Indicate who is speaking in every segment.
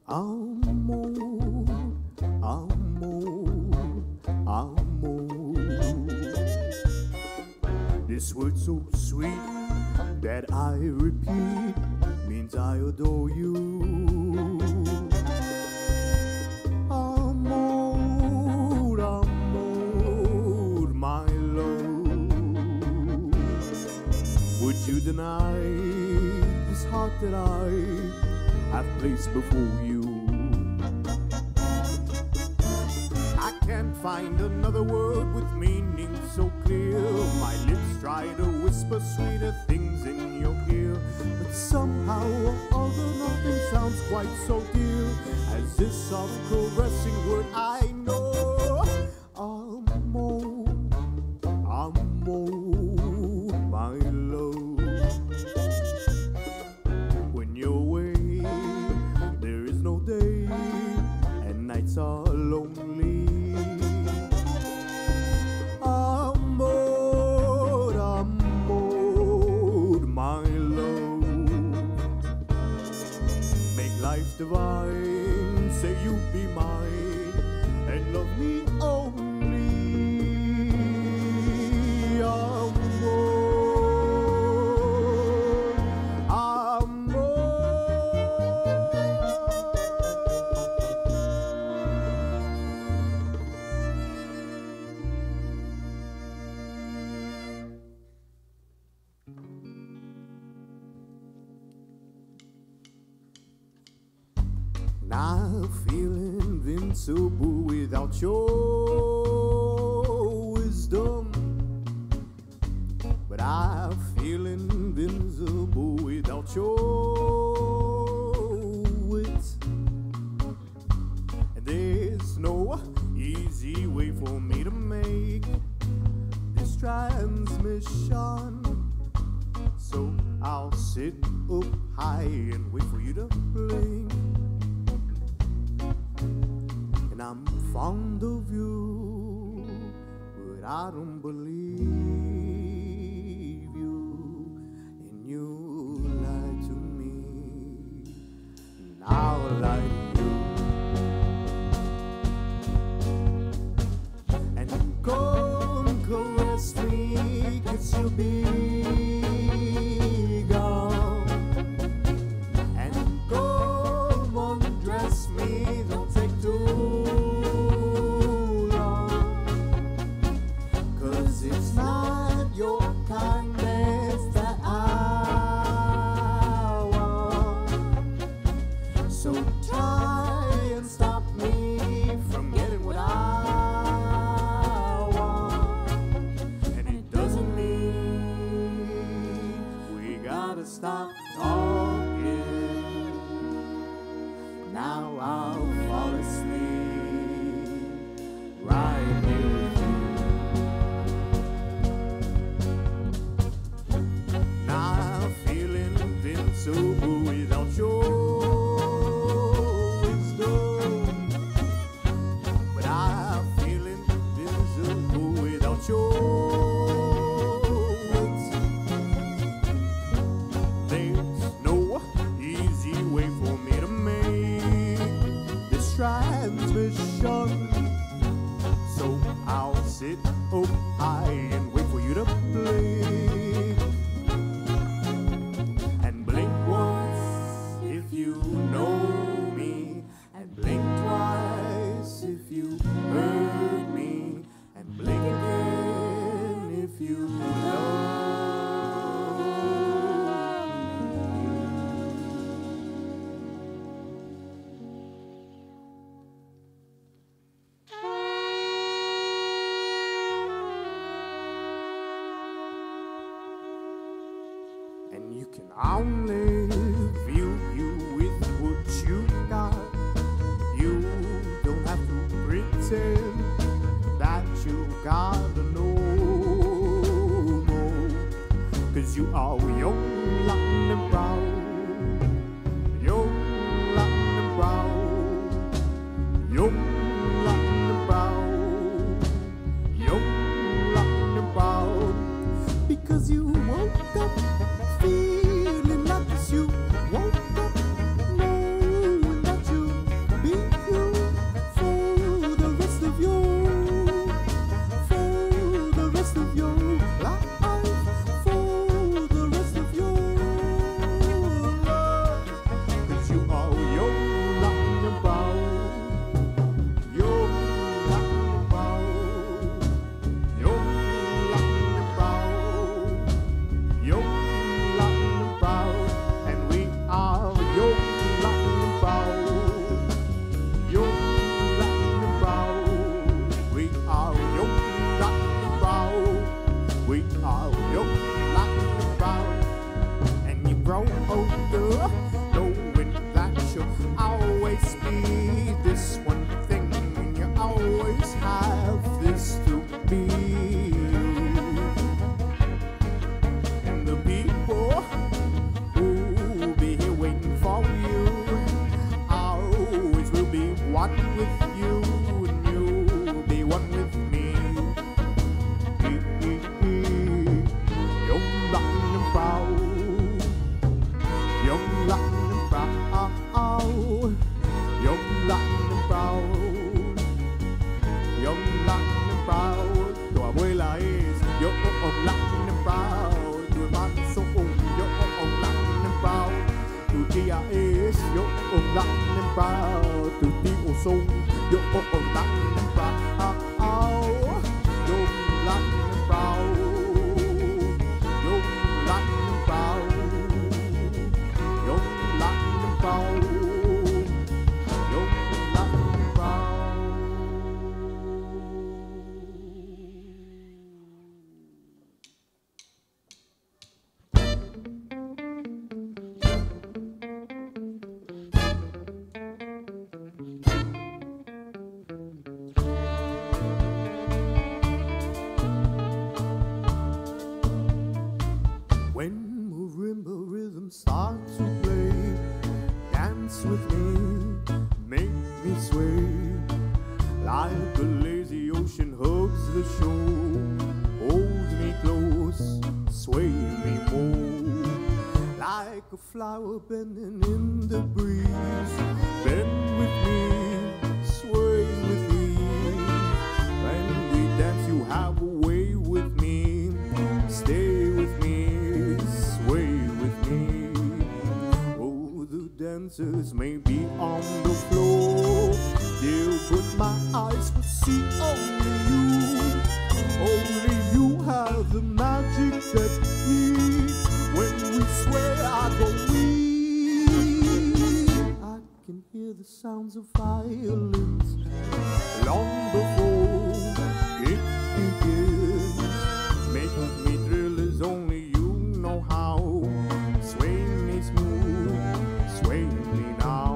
Speaker 1: Amor, amor, amor. This word so sweet that I repeat means I adore you. Amor, amor, my love. Would you deny this heart that I have placed before you? I can't find another word with meaning so clear. My lips try to whisper sweeter things in your ear, but somehow or other nothing sounds quite so dear as this soft caressing word I know. Amor, amor, my love. When you're away, there is no day, and nights are lonely. Amor, amor, my love. Make life divine, say you'll be mine, and love me only. I feel invincible without your wisdom, but I feel invincible without your wit. And there's no easy way for me to make this transmission, so I'll sit up high and wait for you to blink. And I'm fond of you, but I don't believe you, and you lie to me, and I'll lie to you. And come caress me, 'cause you'll be gone. And come undress me, don't take too long, 'cause it's not your kindness that I want. So try and stop me from getting what I want. And it doesn't mean we gotta stop talking. Now I'll fall asleep right here with you. Now I'm feeling invincible without your wisdom, but I feel invincible without your wit. There's no easy way for me to make this transmission, so I'll sit up high and wait for you to blink. And blink once if you know me, and blink twice if you heard me, and blink again if you love me. And you can only view you with what you got. You don't have to pretend that you gotta know more, 'cause you are young, Latin and proud. Young, Latin and proud. Young, Latin and proud. Young, Latin and proud. Because you woke up feeling like this. You woke up knowing that you Latin and proud to the soul. You're Latin and proud. You're Latin and proud. You're Latin and proud. You're Latin and proud. You're Latin and proud. When marimba rhythm starts to play, dance with me, make me sway. Like a lazy ocean hugs the shore, holds me close, sway me more. Like a flower bending in the breeze, bend with me, sway with me. When we dance you have a way with me, stay with me, sway with me. Oh, the dancers may be on the floor, they'll put my eyes to see only you. Only you have the magic that we, when we sway I go weak. I can hear the sounds of violins long before it begins. Make me thrill as only you know how. Sway me smooth, sway me now.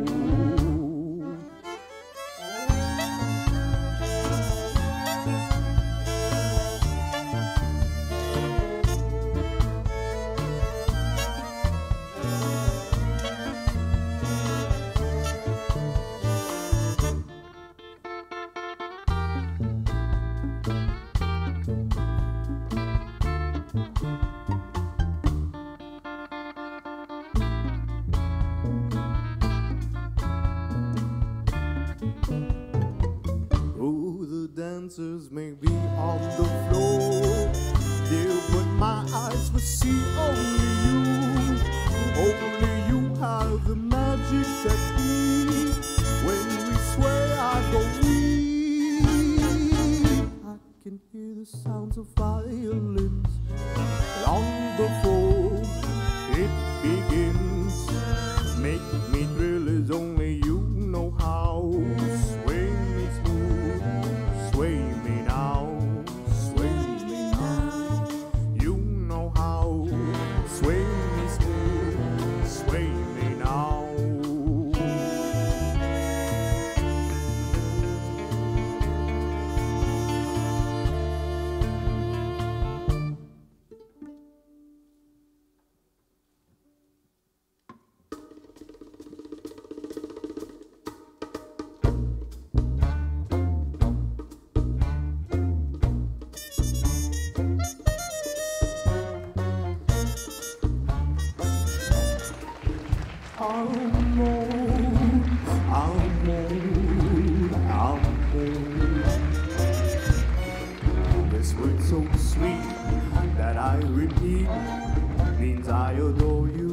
Speaker 1: Dancers may be on the floor, they'll put my eyes will see only you. Only you have the magic that we, when we sway I go weak. I can hear the sounds of violins long before it begins. Make me thrill as only you know how. Sway me smooth, sway me now, sway me now. You know how. Sway me smooth, sway me now. This word so sweet that I repeat means I adore you.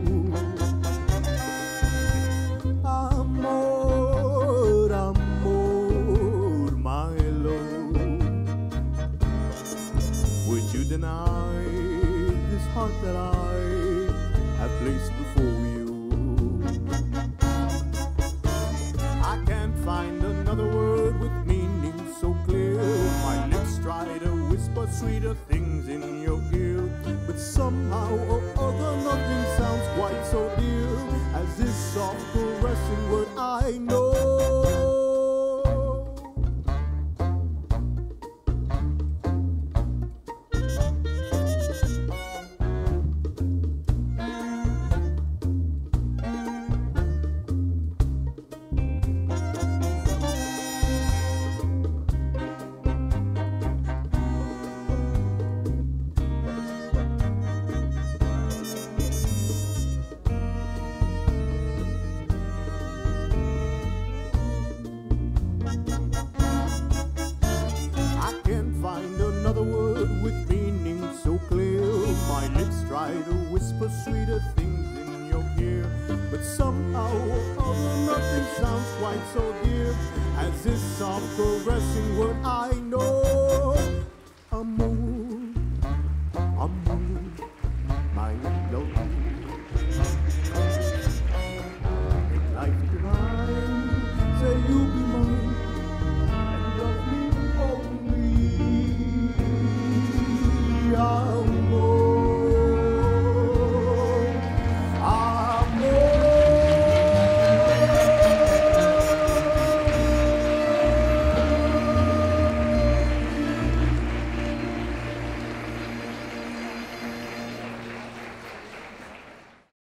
Speaker 1: Amor, amor, my love. Would you deny this heart that I have placed before you? I can't find another word with meaning so clear. My lips try to whisper sweeter things in your ear, but somehow or other nothing sounds quite so dear as this soft caressing word I know. With meaning so clear, my lips try to whisper sweeter things in your ear. But somehow or other nothing sounds quite so dear as this soft caressing word I know. A moon